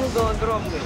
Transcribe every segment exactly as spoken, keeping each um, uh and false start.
Дилдо огромный.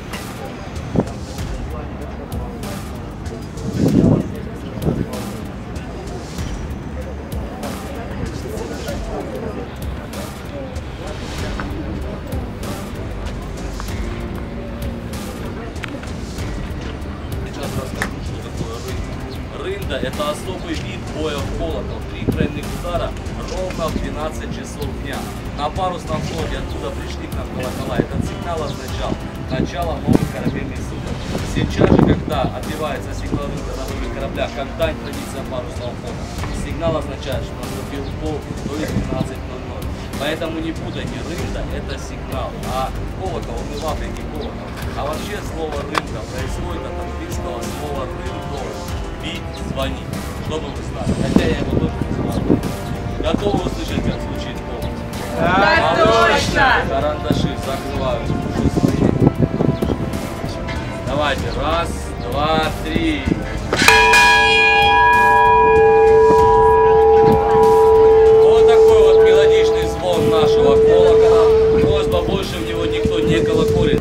Рында – это особый вид боя в колокол. Три тройных удара ровно в двенадцать часов дня. На парусном флоте оттуда пришли к нам колокола. Этот сигнал означал начало новых корабельных суток. Сейчас же, когда отбивается сигнал рында на новых кораблях, как дань традициям парусного флота, сигнал означает, что наступил пол, то есть двенадцать ноль ноль. Поэтому не путайте, рында – это сигнал, а колокол – не в Африке колокол. А вообще слово рында происходит от английского слова рындо. Бить, звонить, чтобы вы знали. Хотя я его тоже не знаю. Готовы услышать, как звучит голос? Да, точно! Карандаши закрываю уши свои. Давайте, раз, два, три. Вот такой вот мелодичный звон нашего колокола. Просьба, больше в него никто не колоколит.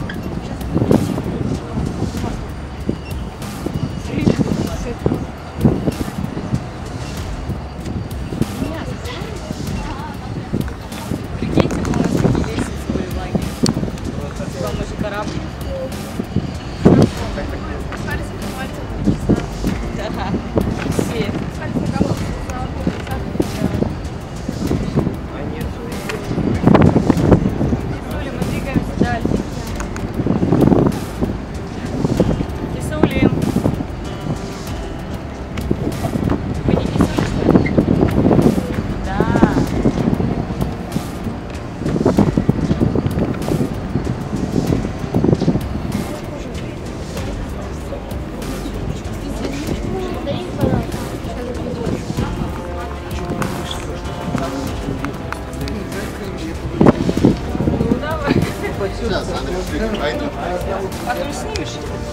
Потом снимешь?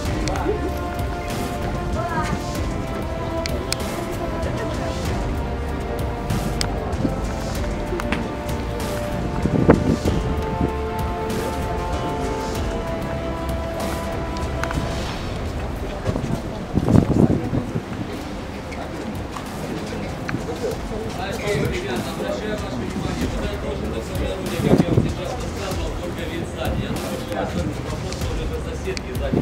Ребята, обращаю ваше внимание, вот это тоже то самое орудие, как я вам сейчас рассказывал, только вид сзади. Я думаю, что вас вопрос тоже до соседки сзади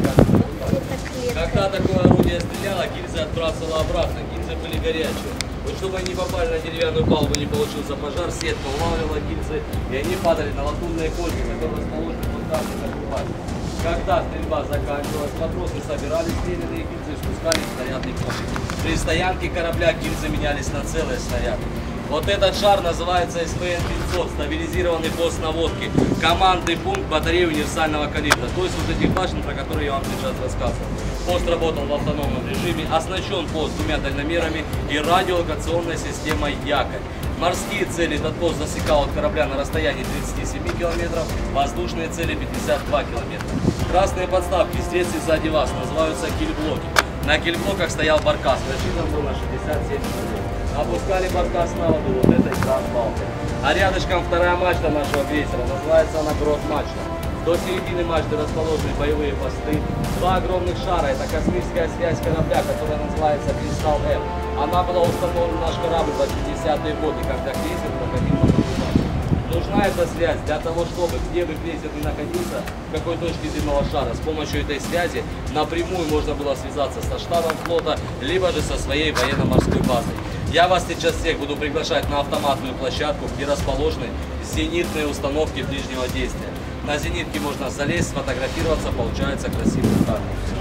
как. Когда такое орудие стреляло, гильза отбрасывала обратно, гильзы были горячие. Вот чтобы они не попали на деревянную палубу, не получился пожар, сетка улавливала гильзы, и они падали на латунные кольца, которые расположены вот там, как у вас. Когда стрельба заканчивалась, матросы собирали стрелянные гильзы и спускались в снарядный комплекс. При стоянке корабля гильзы менялись на целые снаряды. Вот этот шар называется эс вэ эн пятьсот, стабилизированный пост наводки, командный пункт батареи универсального калибра. То есть вот этих башен, про которые я вам сейчас рассказывал. Пост работал в автономном режиме, оснащен пост двумя дальномерами и радиолокационной системой якорь. Морские цели этот пост засекал от корабля на расстоянии тридцати семи километров, воздушные цели пятьдесят два километра. Красные подставки здесь и сзади вас называются кильблоки. На кильблоках стоял баркас, рассчитан был на шестьдесят семь человек. Опускали баркас на воду, вот этой балкой. А рядышком вторая мачта нашего крейсера, называется она грот-мачта. До середины мачты расположены боевые посты. Два огромных шара, это космическая связь корабля, которая называется Кристалл М. Она была установлена на наш корабль в восьмидесятые годы, когда крейсер проходил на продувании. Нужна эта связь для того, чтобы, где бы крейсер ни находился, в какой точке земного шара, с помощью этой связи напрямую можно было связаться со штабом флота, либо же со своей военно-морской базой. Я вас сейчас всех буду приглашать на автоматную площадку, где расположены зенитные установки ближнего действия. На зенитке можно залезть, сфотографироваться, получается красивый кадр.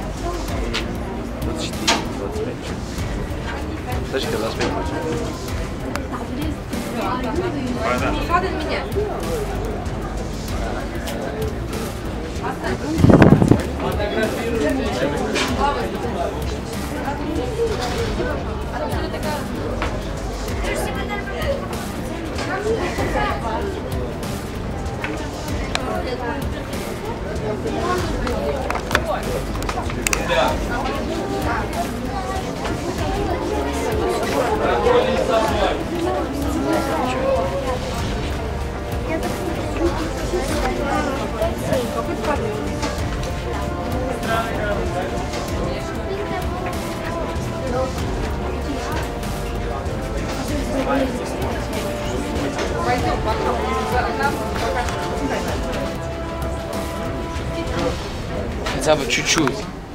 двадцать четыре, двадцать пять. Точка двадцать пять. Надо меня. Да. Проходим со мной. Какой-то хотя бы чуть-чуть.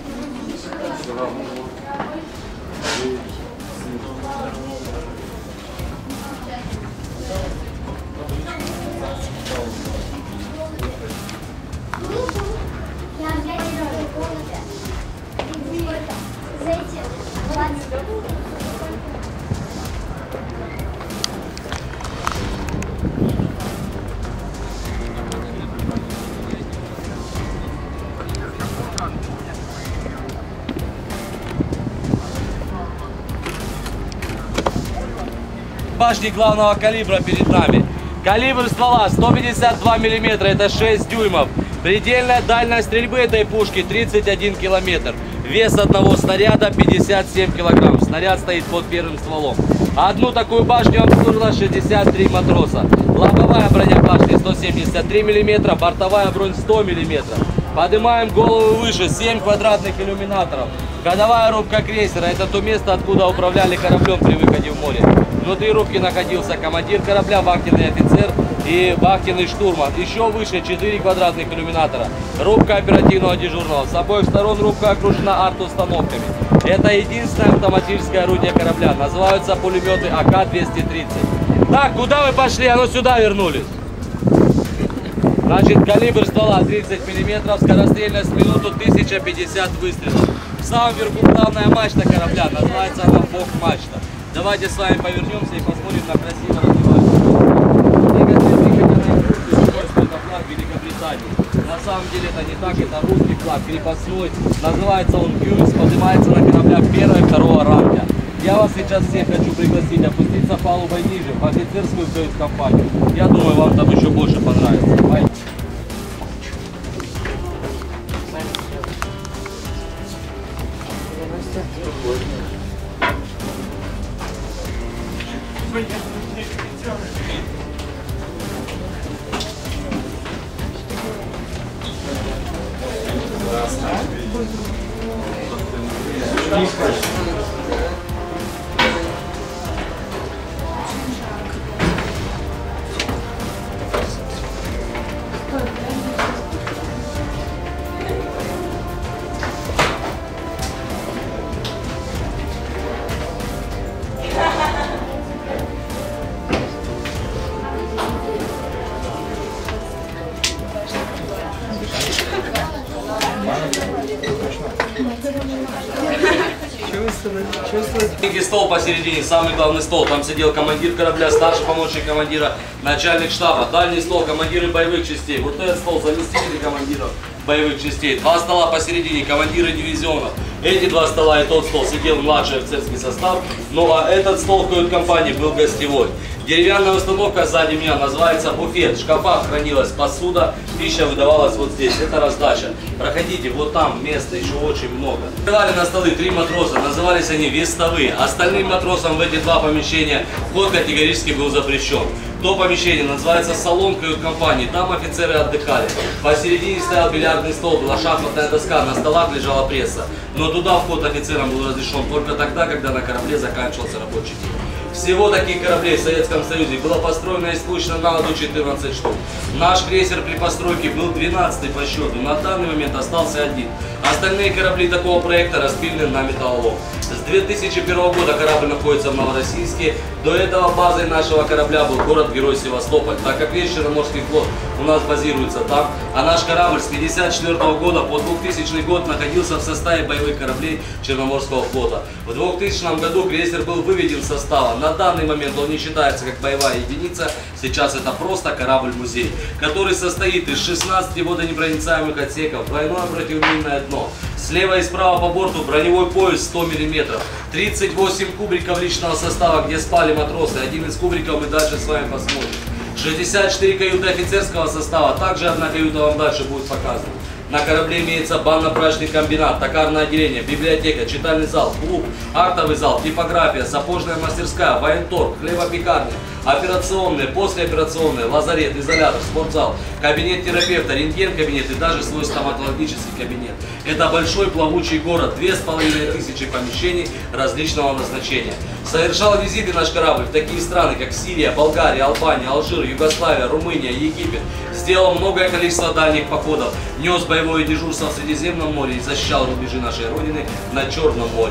Башни главного калибра перед нами. Калибр ствола сто пятьдесят два миллиметра, это шесть дюймов. Предельная дальность стрельбы этой пушки тридцать один километр. Вес одного снаряда пятьдесят семь килограмм. Снаряд стоит под первым стволом. Одну такую башню обслужила шестьдесят три матроса. Лобовая броня башни сто семьдесят три миллиметра, бортовая бронь сто миллиметров. Поднимаем голову выше, семь квадратных иллюминаторов. Ходовая рубка крейсера, это то место, откуда управляли кораблем при выходе в море. Внутри рубки находился командир корабля, вахтенный офицер и вахтенный штурман. Еще выше четыре квадратных иллюминатора. Рубка оперативного дежурного. С обоих сторон рубка окружена арт-установками. Это единственное автоматическое орудие корабля. Называются пулеметы А К двести тридцать. Так, куда вы пошли? А ну сюда вернулись. Значит, калибр ствола тридцать миллиметров, скорострельность в минуту тысяча пятьдесят выстрелов. В самом верху главная мачта корабля, называется она фок-мачта. Давайте с вами повернемся и посмотрим на красиво развивающийся. Двигатель двигательной группы, это флаг Великобритании. На самом деле это не так, это русский флаг, крепостной. Называется он Гюйс, поднимается на кораблях первого и второго ранга. Я вас сейчас всех хочу пригласить опуститься палубой ниже, в офицерскую кают-компанию. Я думаю, вам там еще больше понравится. Давайте. И стол посередине, самый главный стол. Там сидел командир корабля, старший помощник командира, начальник штаба. Дальний стол, командиры боевых частей. Вот этот стол, заместители командиров боевых частей. Два стола посередине, командиры дивизионов. Эти два стола и тот стол сидел младший офицерский состав. Ну а этот стол в кают-компании был гостевой. Деревянная установка сзади меня называется буфет. В шкафах хранилась посуда, пища выдавалась вот здесь. Это раздача. Проходите, вот там места еще очень много. Открывали на столы три матроса, назывались они вестовые. Остальным матросам в эти два помещения вход категорически был запрещен. То помещение называется салон кают-компании, там офицеры отдыхали. Посередине стоял бильярдный стол, была шахматная доска, на столах лежала пресса. Но туда вход офицерам был разрешен только тогда, когда на корабле заканчивался рабочий день. Всего таких кораблей в Советском Союзе было построено и спущено на воду четырнадцать штук. Наш крейсер при постройке был двенадцатый по счету, на данный момент остался один. Остальные корабли такого проекта распилены на металлолом. С две тысячи первого года корабль находится в Новороссийске. До этого базой нашего корабля был город-герой Севастополь, так как весь Черноморский флот у нас базируется там, а наш корабль с тысяча девятьсот пятьдесят четвёртого года по двухтысячный год находился в составе боевых кораблей Черноморского флота. В двухтысячном году крейсер был выведен из состава. На данный момент он не считается как боевая единица, сейчас это просто корабль-музей, который состоит из шестнадцати водонепроницаемых отсеков, двойное противоминное дно. Слева и справа по борту броневой пояс сто миллиметров, тридцать восемь кубриков личного состава, где спали матросы, один из кубриков мы дальше с вами посмотрим. шестьдесят четыре каюты офицерского состава, также одна каюта вам дальше будет показана. На корабле имеется банно-прачечный комбинат, токарное отделение, библиотека, читальный зал, клуб, актовый зал, типография, сапожная мастерская, военторг, хлебопекарня, операционные, послеоперационные, лазарет, изолятор, спортзал, кабинет терапевта, рентген-кабинет и даже свой стоматологический кабинет. Это большой плавучий город, две с половиной тысячи помещений различного назначения. Совершал визиты наш корабль в такие страны, как Сирия, Болгария, Албания, Алжир, Югославия, Румыния, Египет. Сделал многое количество дальних походов, нес боевые боевое дежурство в Средиземном море и защищал рубежи нашей Родины на Черном море.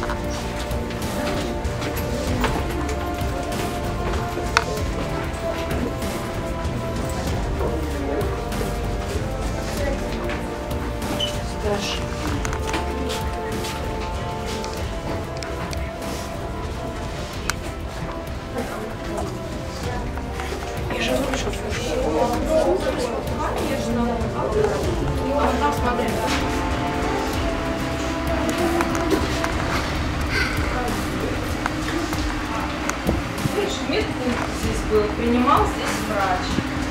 Видишь, медпункт здесь был, принимал здесь врач.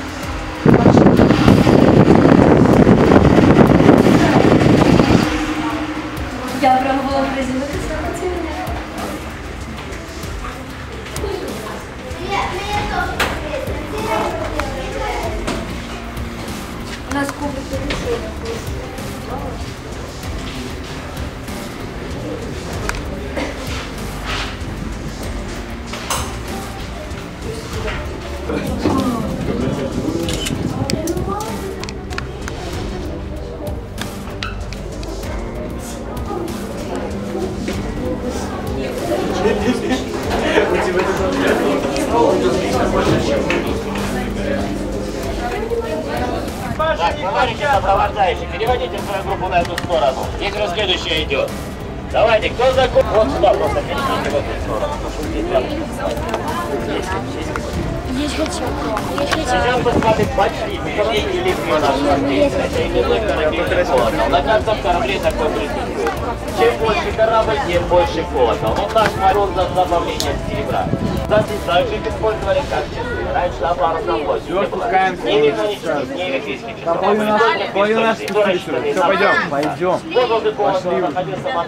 Я пробовала резину, ты смотрите. У нас кубик решения. Так, товарищи сопровождающие, переводите свою группу на эту сторону. Здесь уже следующая идет. Давайте, кто за куб? Вот сюда просто перейдите в эту сторону. Есть хочу. Есть хочу. Сейчас посмотрим, пошли, перешли или Это именно корабельный колокол. На каждом корабле такой присутствует. Чем больше корабль, тем больше колокол. Вот наш мороз за добавление серебра. Кстати, также их использовали как часы. Раньше на парусном лодке не было ни механических, ни электрических часов. Пойдем, пойдем. Вот возле колокола находился